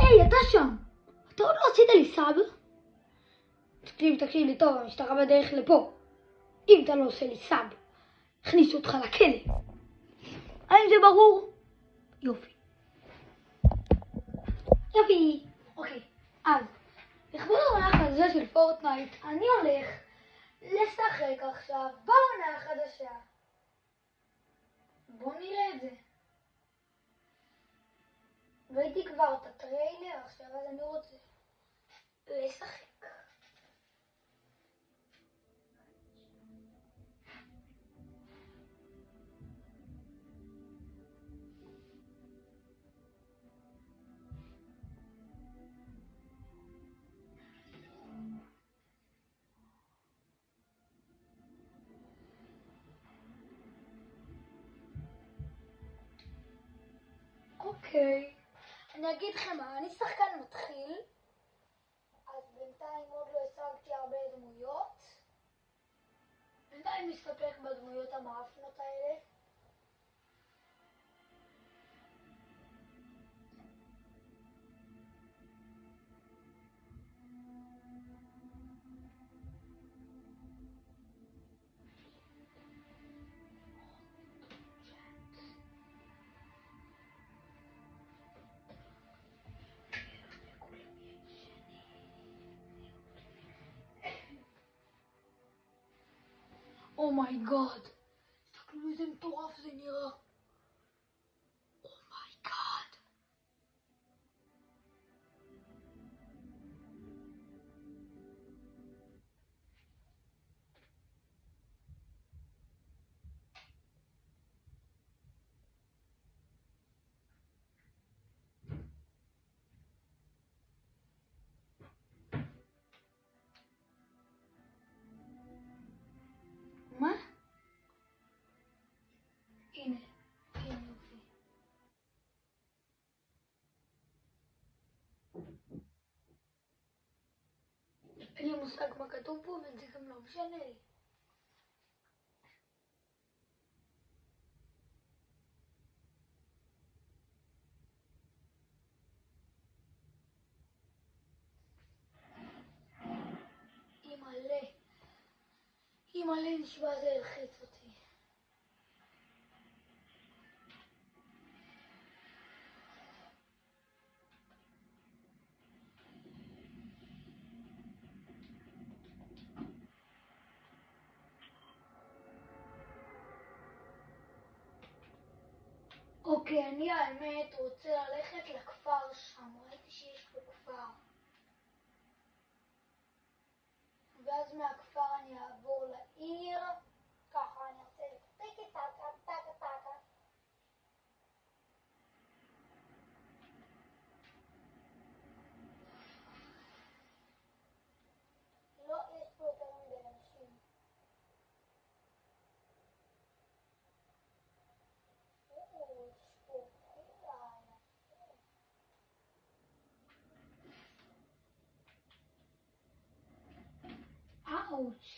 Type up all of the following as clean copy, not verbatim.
היי, אתה שם. אתה עוד לא עשית לי סאב? תקשיב לי טוב, המשטרה בדרך לפה. אם אתה לא עושה לי סאב, הכניסו אותך לכלא. האם זה ברור? יופי. אוקיי, אז לכבוד העונה החדשה של פורטנייט, אני הולך לשחק עכשיו בעונה החדשה. בוא נראה את זה. ראיתי כבר את הטריילר עכשיו, אז אני רוצה לשחק. אוקיי, אני אגיד לכם מה, אני שחקן מתחיל, אז בינתיים עוד לא השגתי הרבה דמויות. בינתיים מסתפק בדמויות המאפנות האלה. אומייגאד, תסתכלו איזה מטורף זה נראה. אומייגאד. מה? הנה יופי. אין לי מושג מה כתוב פה וזה גם לא משנה לי. אימא'לה נשבע זה הלחיץ אותי. אוקיי, אני האמת רוצה ללכת לכפר שם, ראיתי שיש פה כפר. ואז מהכפר אני אעבור לעיר, ככה אני אעשה טקי טקה טקה טקה. לא, יש פה יותר מדי אנשים. אאוץ'.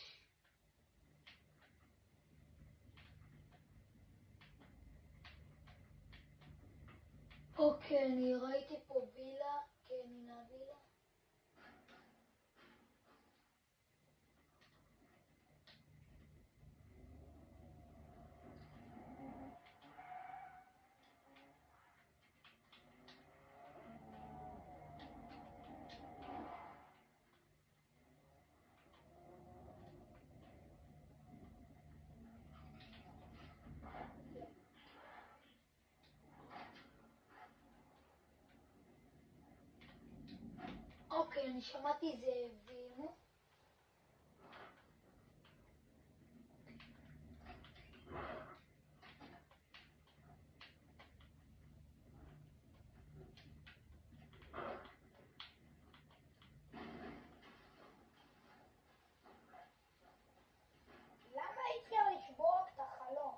אוקיי, אני ראיתי פה וילה, כן, הנה הווילה. אוקיי, אני שמעתי זאבים. למה אי אפשר לשבור את החלום?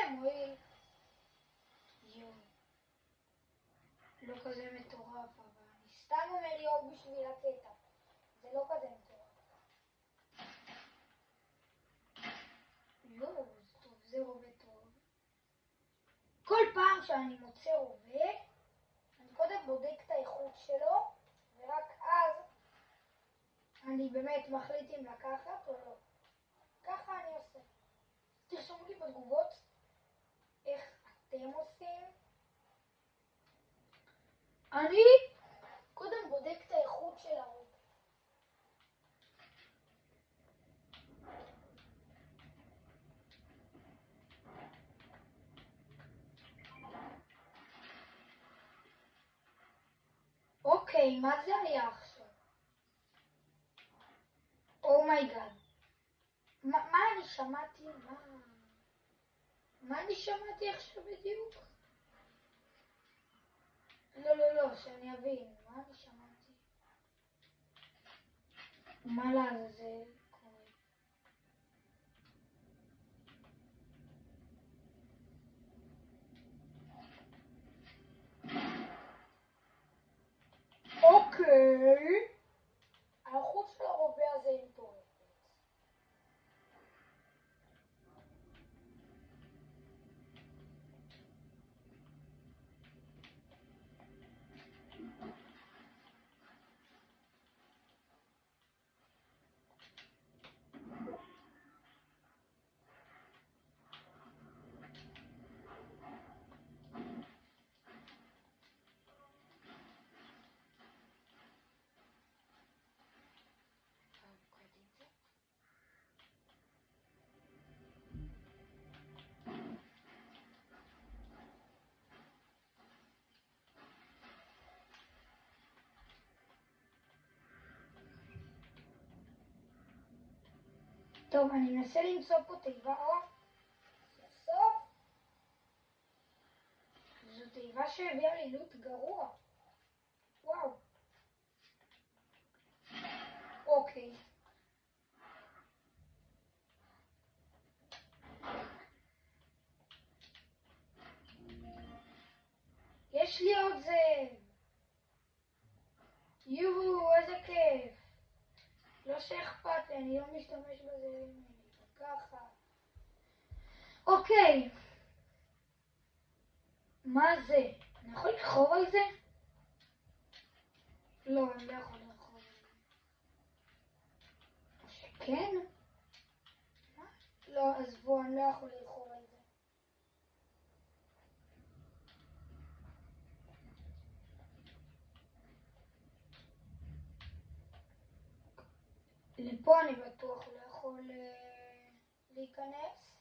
מועיל. יואו. לא כזה מטורף, אבל אני סתם אומר יואו בשביל הקטע. זה לא כזה מטורף. יואו, זה טוב, זה רובה טוב. כל פעם שאני מוצא רובה, אני קודם בודק את האיכות שלו, ורק אז אני באמת מחליט אם לקחת או לא. ככה אני עושה. תרשמו לי בתגובות איך אתם עושים. אני קודם בודק את האיכות של הרובה. אוקיי, מה זה היה עכשיו? אומייגאד. מה אני שמעתי? מה אני שמעתי עכשיו בדיוק? לא, שאני אבין. מה אני שמעתי? מה לעזאזל קורה? אוקיי. האיכות של הרובה הזה היא מטורפת. טוב, אני אנסה למצוא פה תיבה. סוף. זו תיבה שהביאה לי לוט גרוע. וואו. אוקיי. יש לי עוד זה. יוהו, איזה כיף. לא שאכפת לי, אני לא משתמש בזה ככה. אוקיי. מה זה? אני יכול לרחוב על זה? לא, אני לא יכול לרחוב על זה. או שכן? מה? לא, עזבו, אני לא יכול לרחוב על זה. לפה אני בטוח לא יכול להיכנס.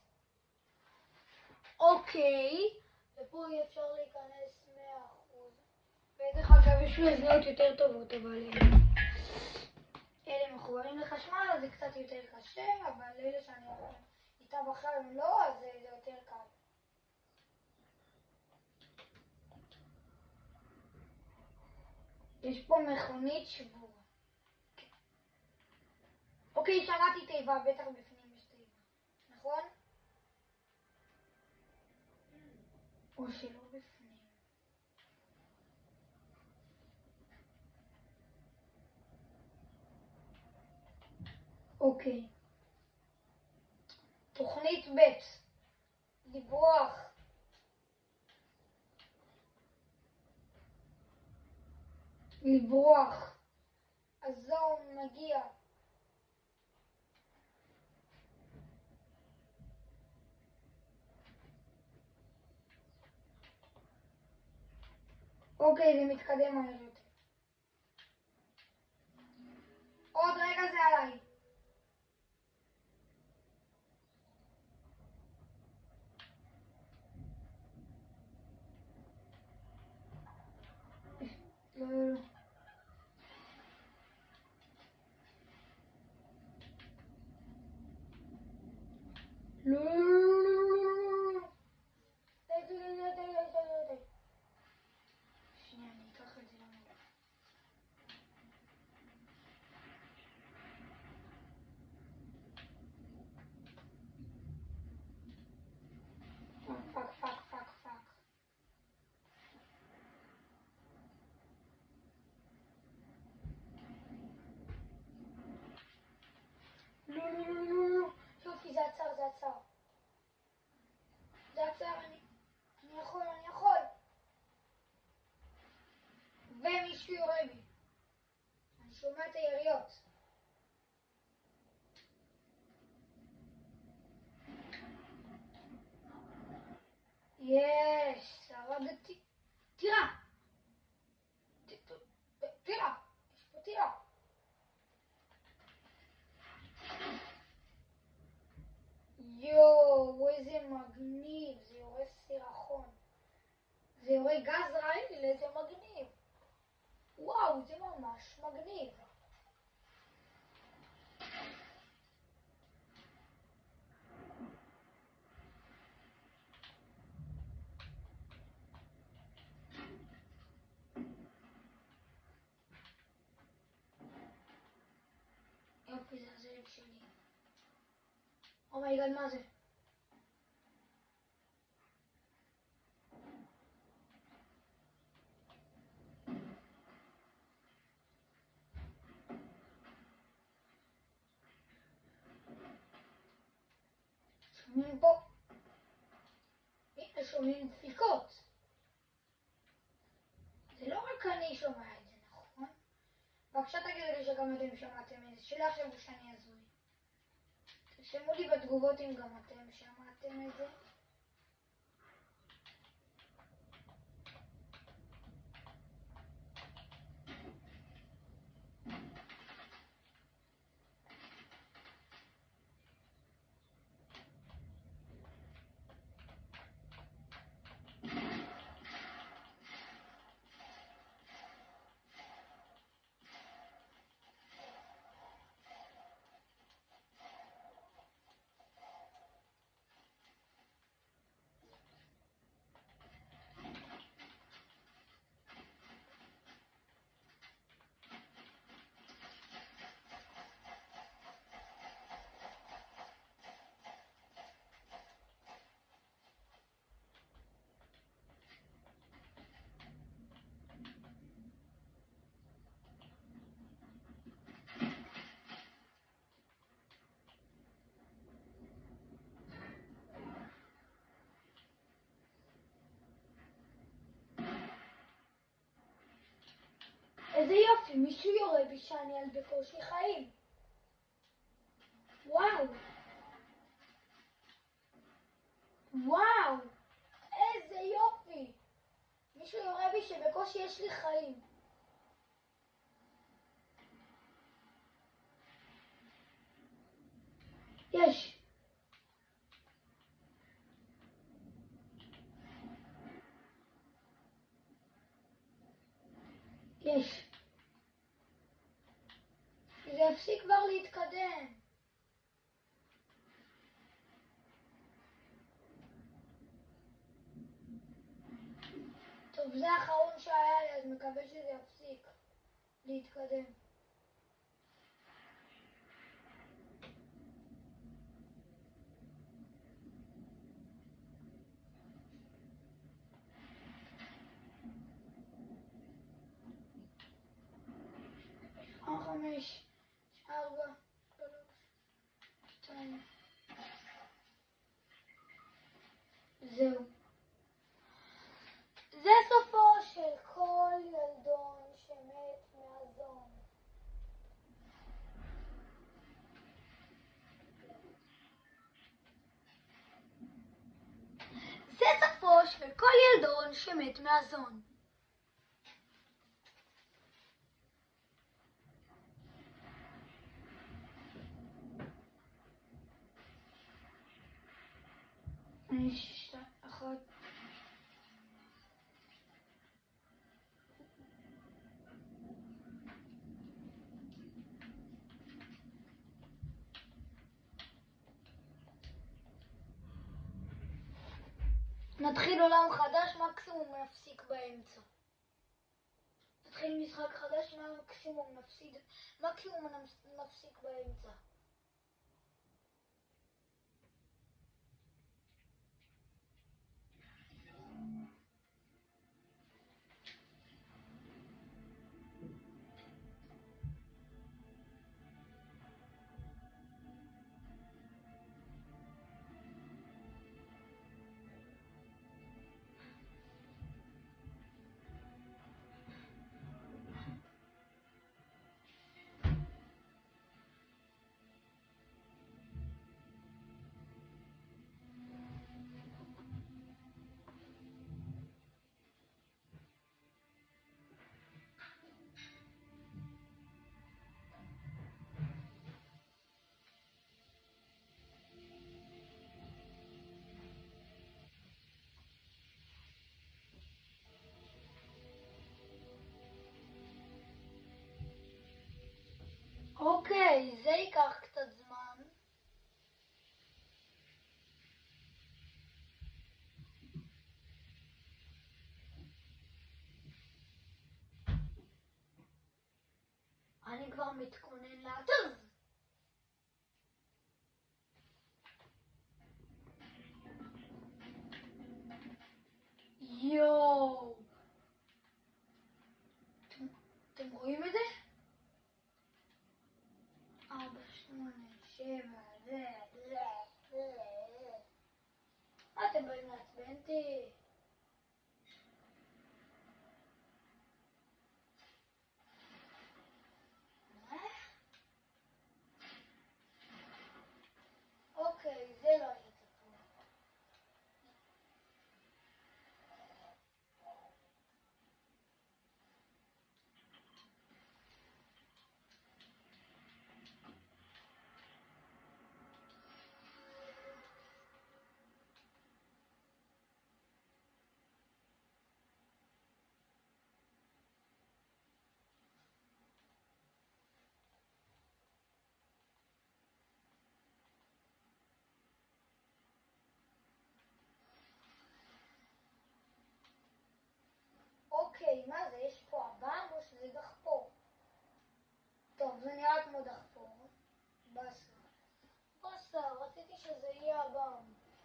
אוקיי. ופה אי אפשר להיכנס 100%. ודרך אגב יש לי אוזניות יותר טובות, אבל אלה מחוברים לחשמל, אז זה קצת יותר קשה, אבל אלה שאני יכול איתה בכלל לא, אז זה יותר קל. יש פה מכונית שבורה. אוקיי, שמעתי תיבה, בטח בפנים יש תיבה, נכון? או שלא בפנים. אוקיי. תוכנית ב' לברוח. לברוח. הזון מגיע. אוקיי, זה מתקדם מהר יותר. עוד רגע זה עליי. לא. שנייה, אני אקח את זה למעלה. רואה גז רעיל, זה מגניב. וואו, זה ממש מגניב. יופי, זה הזאב שלי. אומייגאד, מה זה? שומעים פה? הנה, שומעים דפיקות. זה לא רק אני שומע את זה, נכון? בבקשה תגידו לי שגם אתם שמעתם את זה, שלא יחשבו שאני הזוי. תרשמו לי בתגובות אם גם אתם שמעתם את זה. איזה יופי, מישהו יורה בי שאני על בקושי חיים. וואו. וואו. איזה יופי. מישהו יורה בי שבקושי יש לי חיים. יש. יש. זה יפסיק כבר להתקדם. טוב, זה האחרון שהיה לי, אז מקווה שזה יפסיק להתקדם. חמש, 4, 3, 2. זהו. זה סופו של כל ילדון שמת מהזון. זה סופו של כל ילדון שמת מהזון. אחת. נתחיל עולם חדש, מקסימום נפסיק באמצע. נתחיל משחק חדש, מקסימום נפסיק באמצע. אוקיי, זה ייקח קצת זמן. אני כבר מתכונן לעטוז. יואו. אתם רואים את זה? 4, 8, 7, אתם באים לעצבן אותי. אוקיי, זה לא יהיה צפוי. אוקיי, מה זה? יש פה אב"ם או שזה דחפור? טוב, זה נראה כמו דחפור. בסה, רציתי שזה יהיה אב"ם.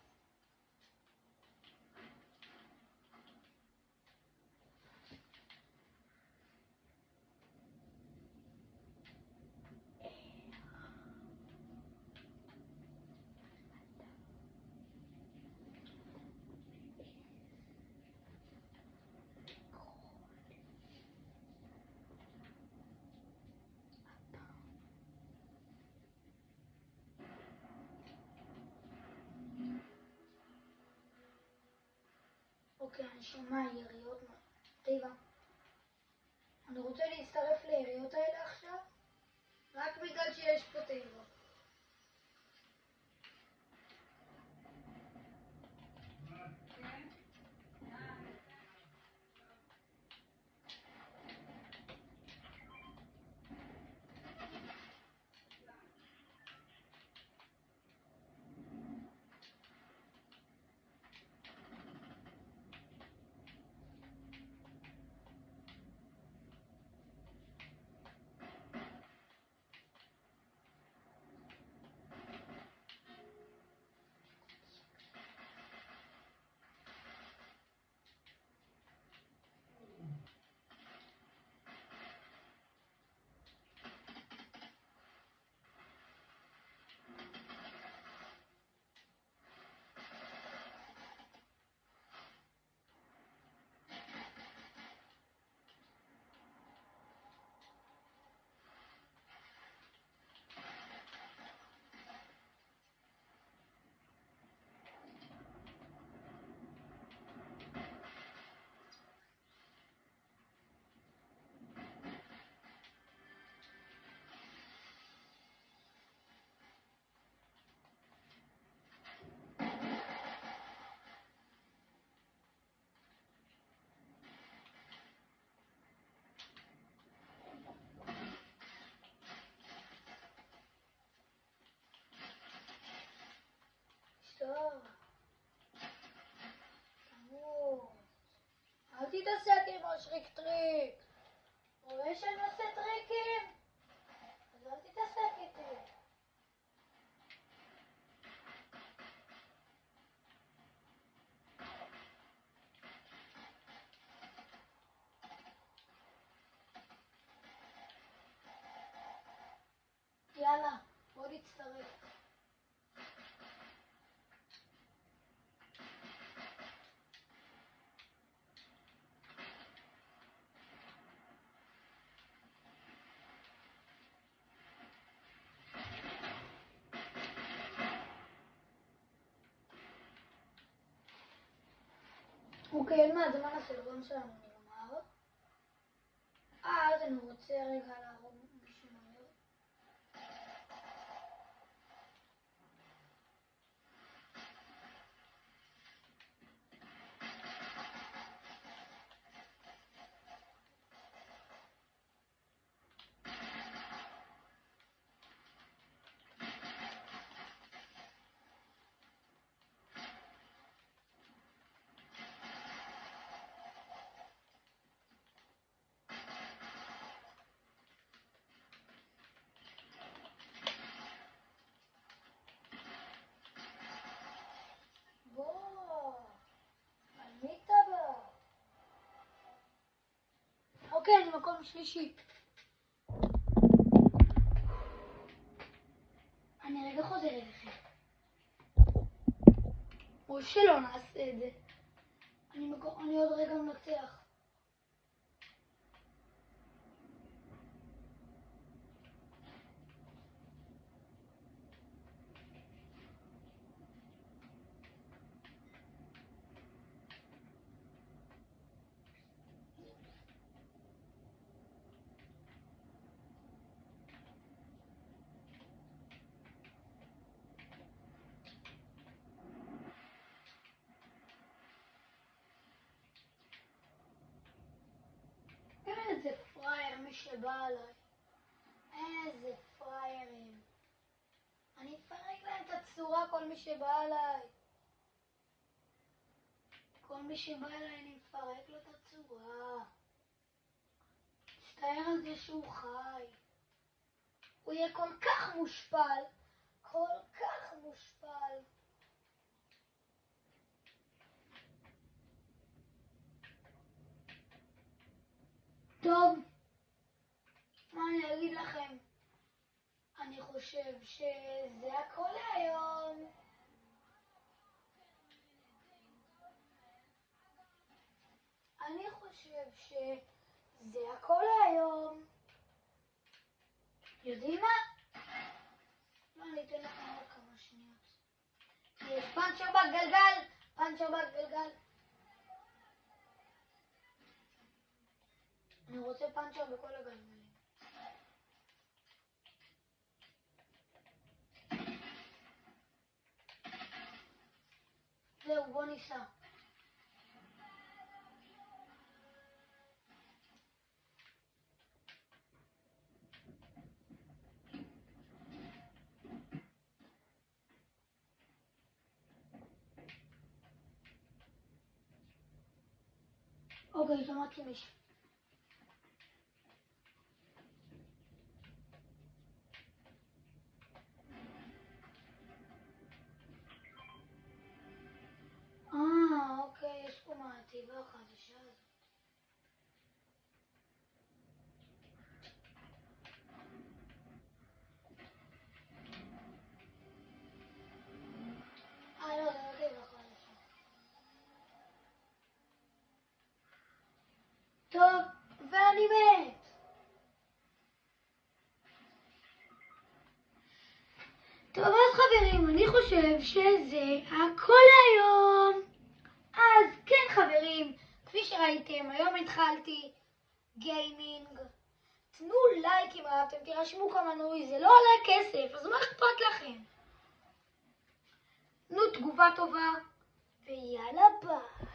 אוקיי, אני שומע יריות. טבע. אני רוצה להצטרף ליריות האלה עכשיו, רק בגלל שיש פה טבע. טוב. אל תתעסק עם השריק טריק. רואה שאני עושה טריקים? אז אל תתעסק איתי. יאללה, בוא נצטרף. אוקיי, עוד מעט זמן הסרטון שלנו נגמר. אז אני רוצה רגע להרוג מישהו מהר. יפה, אני מקום שלישי. אני רגע חוזר אליכם. או שלא נעשה את זה. אני עוד רגע מנצח. איזה פרייר מי שבא עליי. איזה פריירים. אני אפרק להם את הצורה כל מי שבא עליי. כל מי שבא אליי אני מפרק לו את הצורה. תסתער על זה שהוא חי. הוא יהיה כל כך מושפל. כל כך מושפל. טוב, מה אני אגיד לכם? אני חושב שזה הכל להיום. אני חושב שזה הכל להיום. יודעים מה? לא, אני אתן לכם עוד כמה שניות. יש פאנצ'ר בגלגל! פאנצ'ר בגלגל! אני רוצה פאנצ'ר בכל הגלגלים. זהו, בוא ניסע. אוקיי, שמעתי מישהו. אוקיי, יש פה מעטיבה חדשה הזאת. לא, זה מעטיבה חדשה. טוב, ואני מת. טוב, אז חברים, אני חושב שזה הכל היום. אז כן חברים, כפי שראיתם, היום התחלתי גיימינג. תנו לייק אם אהבתם, תירשמו כמנוי, זה לא עולה כסף, אז מה אכפת לכם? תנו תגובה טובה, ויאללה ביי.